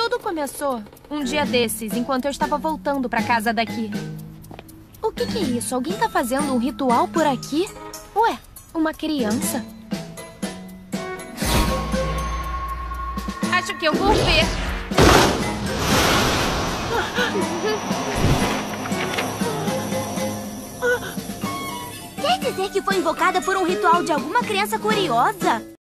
Tudo começou um dia desses, enquanto eu estava voltando para casa daqui. O que é isso? Alguém tá fazendo um ritual por aqui? Ué, uma criança? Acho que eu vou ver. Quer dizer que foi invocada por um ritual de alguma criança curiosa?